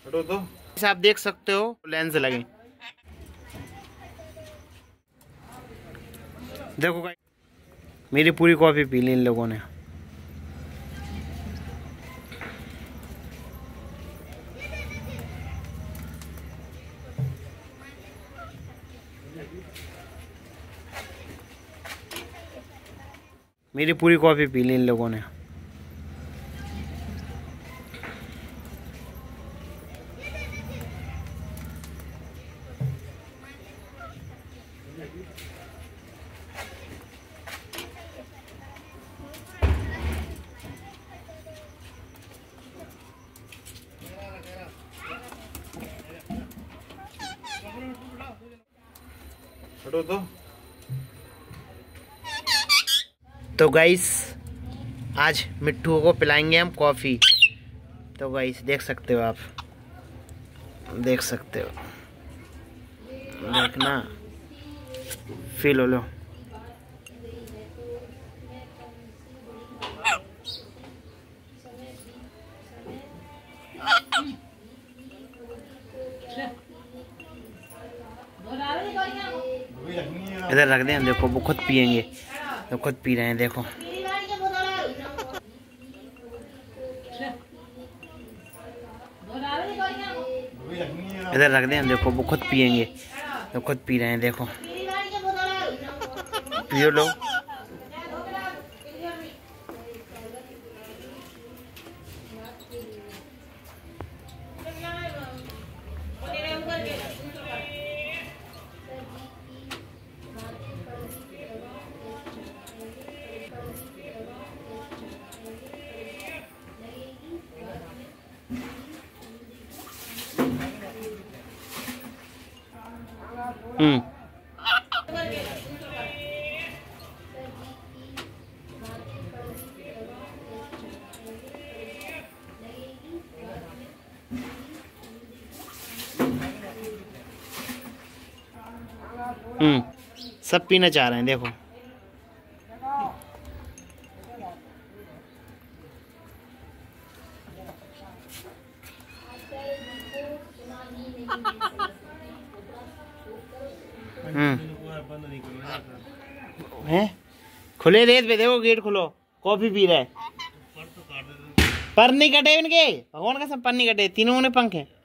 हटो तो आप देख सकते हो लेंस लगे। देखो भाई मेरी पूरी कॉफी पी ली इन लोगों ने। मेरी पूरी कॉफी पी ली इन लोगों ने। हटो तो गाइस आज मिट्ठू को पिलाएंगे हम कॉफ़ी। तो गाइस देख सकते हो, आप देख सकते हो, देखना फील हो लो। इधर रख दें, देखो वो खुद पियेंगे, तो खुद पी रहे हैं, देखो। इधर रख दें, देखो वो खुद पियेंगे, तो खुद पी रहे हैं, देखो। पियो लो। सब पीना चाह रहे हैं, देखो। हैं खुले रेत पे, देखो गेट खुलो, कॉफी पी रहा है। पर नहीं कटे इनके, भगवान का सब पर नहीं कटे, तीनों ने पंख है।